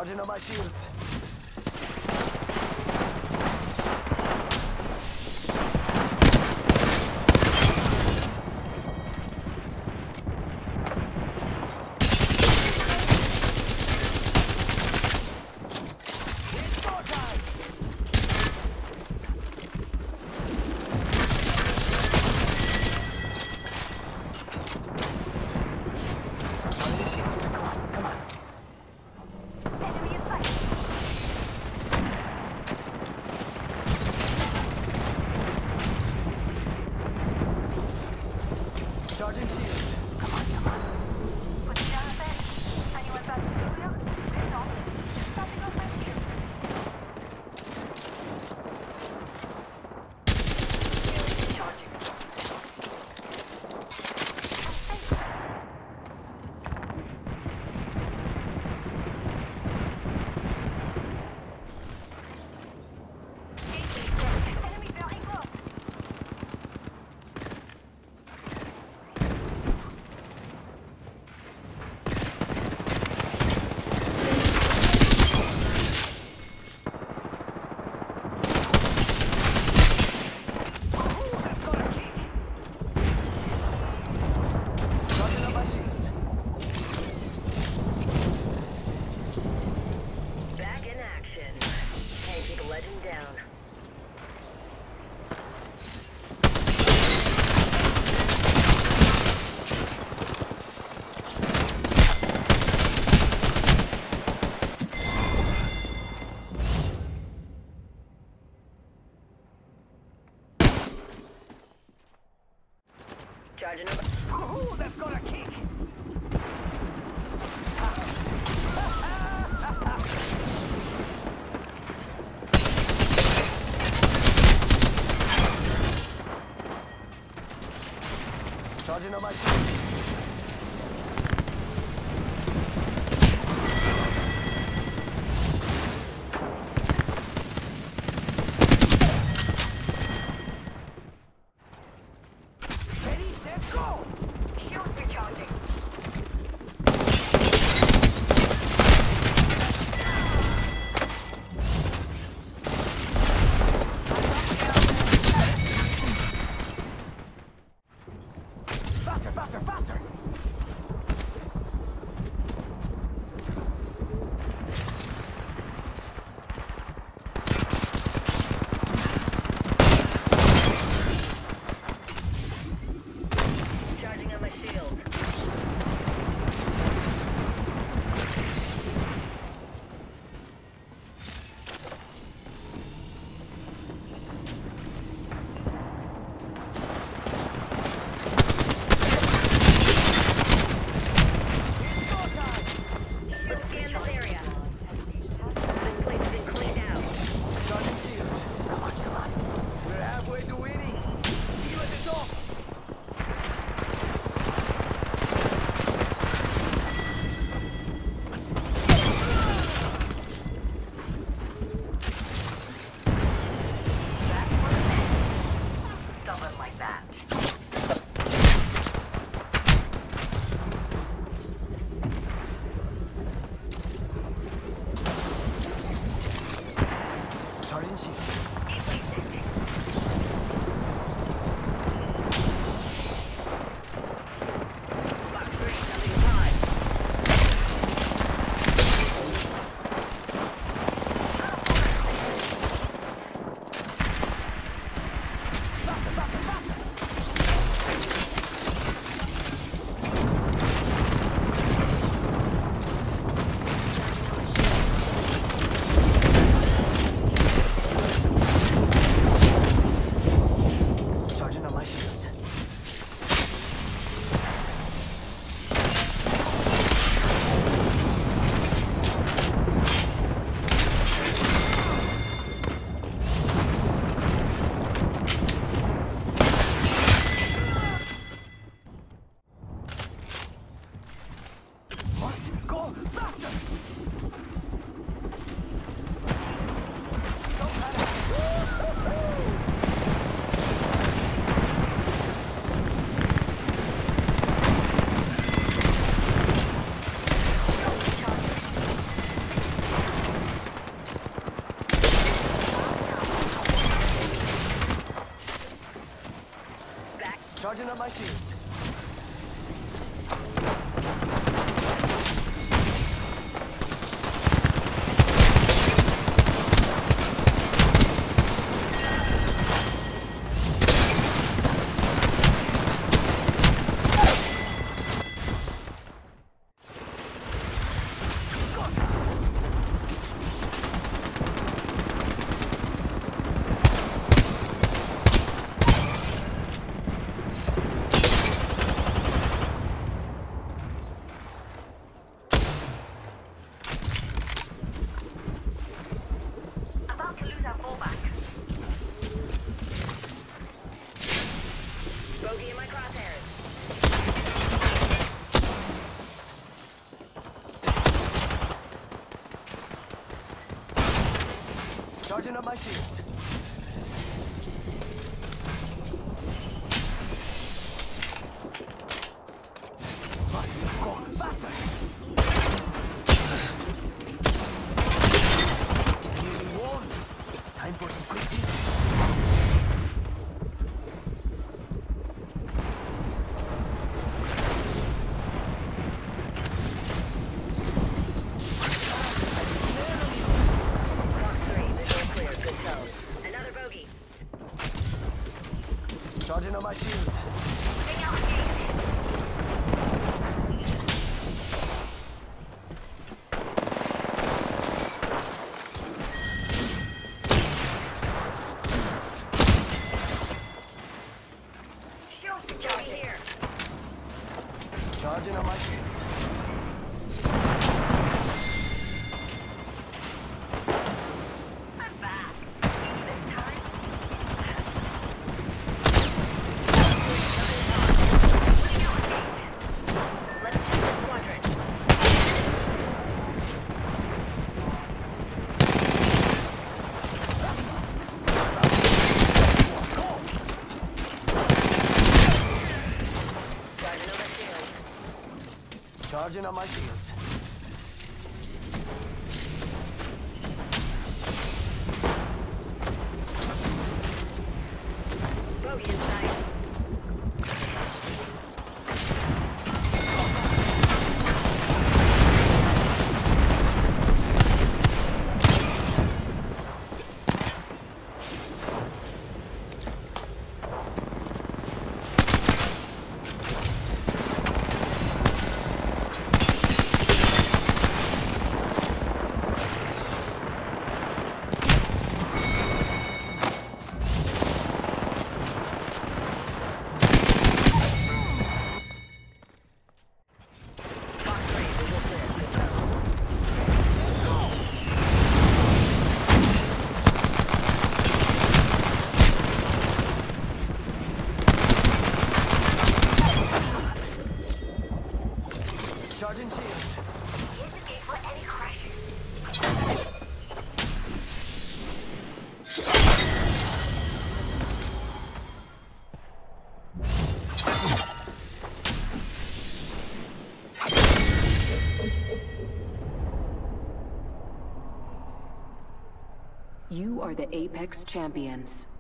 Charging on my shields. Charging shields. Come on, come on. Put it down a bit. Anyone back to Julia? No. Stopping off my shield. Charging. Enemy very close. Legend down. Charging up. Ooh, that's got a kick. Charging on my shields. Ready, set, go! Shield recharging. Faster, faster, faster! Charging on my shield. About to lose our fallback. Bogey in my crosshairs. Charging up my shields. Faster, go, faster! Nearly won. Time for some quick hits. Fox 3, visual clear. Good tone. Another bogey. Charging up my shields. Bring out the gate. Shields Bogey charging. here. Charging up my shields. I'm back. This time. Putting out a gate. Let's take this quadrant. Driving over shield. Charging up my shields. Bogey in sight. Fox 3, visual clear. Good tone. Charging shields. Here's the gate for any crashes. You are the Apex Champions.